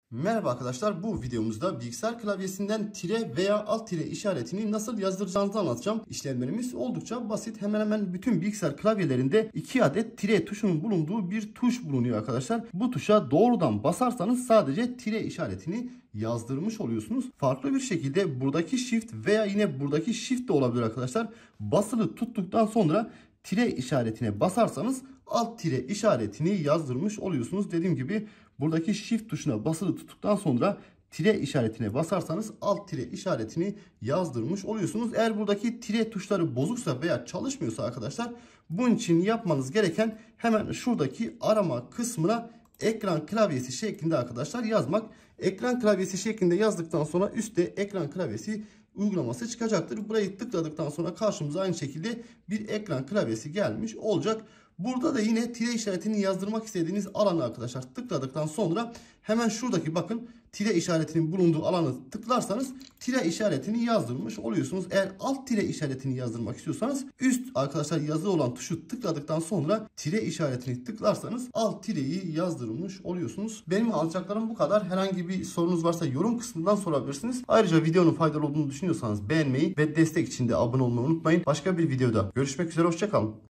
Merhaba arkadaşlar, bu videomuzda bilgisayar klavyesinden tire veya alt tire işaretini nasıl yazdıracağınızı anlatacağım. İşlemlerimiz oldukça basit. Hemen hemen bütün bilgisayar klavyelerinde 2 adet tire tuşunun bulunduğu bir tuş bulunuyor arkadaşlar. Bu tuşa doğrudan basarsanız sadece tire işaretini yazdırmış oluyorsunuz. Farklı bir şekilde buradaki shift veya yine buradaki shift de olabilir arkadaşlar. Basılı tuttuktan sonra tire işaretine basarsanız alt tire işaretini yazdırmış oluyorsunuz. Dediğim gibi buradaki shift tuşuna basılı tuttuktan sonra tire işaretine basarsanız alt tire işaretini yazdırmış oluyorsunuz. Eğer buradaki tire tuşları bozuksa veya çalışmıyorsa arkadaşlar, bunun için yapmanız gereken hemen şuradaki arama kısmına ekran klavyesi şeklinde arkadaşlar yazmak. Ekran klavyesi şeklinde yazdıktan sonra üstte ekran klavyesi uygulaması çıkacaktır. Burayı tıkladıktan sonra karşımıza aynı şekilde bir ekran klavyesi gelmiş olacak. Burada da yine tire işaretini yazdırmak istediğiniz alanı arkadaşlar tıkladıktan sonra hemen şuradaki bakın tire işaretinin bulunduğu alanı tıklarsanız tire işaretini yazdırmış oluyorsunuz. Eğer alt tire işaretini yazdırmak istiyorsanız üst arkadaşlar yazı olan tuşu tıkladıktan sonra tire işaretini tıklarsanız alt tireyi yazdırmış oluyorsunuz. Benim alacaklarım bu kadar. Herhangi bir sorunuz varsa yorum kısmından sorabilirsiniz. Ayrıca videonun faydalı olduğunu düşünüyorsanız beğenmeyi ve destek için de abone olmayı unutmayın. Başka bir videoda görüşmek üzere, hoşça kalın.